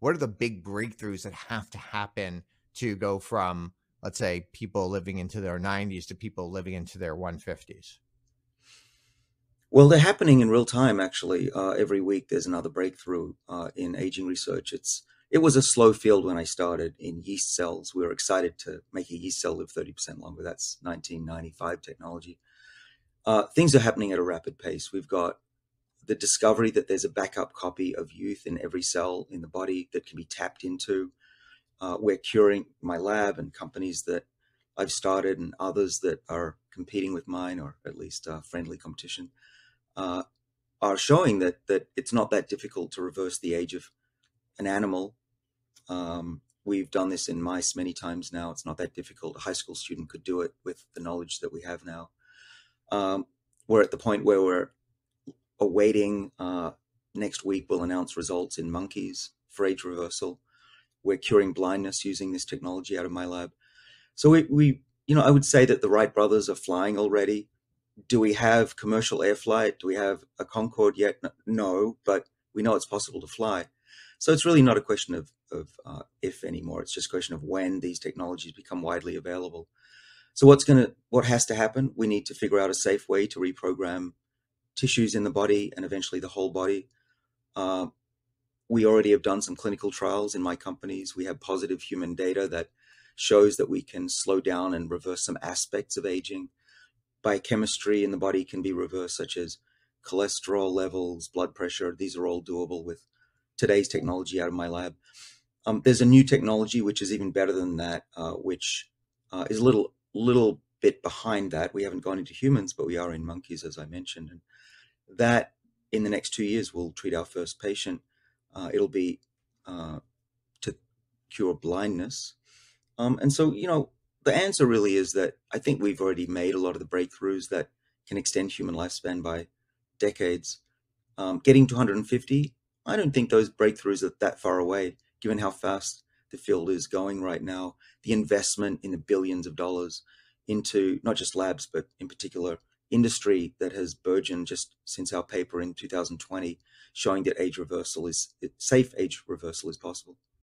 what are the big breakthroughs that have to happen to go from, let's say, people living into their 90s to people living into their 150s? Well, they're happening in real time, actually. Every week there's another breakthrough in aging research. It was a slow field when I started in yeast cells. We were excited to make a yeast cell live 30% longer. That's 1995 technology. Things are happening at a rapid pace. We've got the discovery that there's a backup copy of youth in every cell in the body that can be tapped into. We're curing my lab and companies that I've started and others that are competing with mine, or at least friendly competition, are showing that it's not that difficult to reverse the age of an animal. We've done this in mice many times now. It's not that difficult. A high school student could do it with the knowledge that we have now. We're at the point where we're awaiting, next week we'll announce results in monkeys for age reversal. We're curing blindness using this technology out of my lab. So we I would say that the Wright brothers are flying already. Do we have commercial air flight? Do we have a Concorde yet? No, but we know it's possible to fly. So it's really not a question of if anymore. It's just a question of when these technologies become widely available. So what has to happen? We need to figure out a safe way to reprogram tissues in the body and eventually the whole body. We already have done some clinical trials in my companies. We have positive human data that shows that we can slow down and reverse some aspects of aging. Biochemistry in the body can be reversed, such as cholesterol levels, blood pressure. These are all doable with today's technology out of my lab. There's a new technology which is even better than that, which is a little bit behind that. We haven't gone into humans, but we are in monkeys, as I mentioned. And that, in the next 2 years, we'll treat our first patient. It'll be to cure blindness. And so, the answer really is that I think we've already made a lot of the breakthroughs that can extend human lifespan by decades. Getting to 150, I don't think those breakthroughs are that far away, given how fast the field is going right now. The investment in the billions of dollars into not just labs, but in particular industry that has burgeoned just since our paper in 2020, showing that safe age reversal is possible.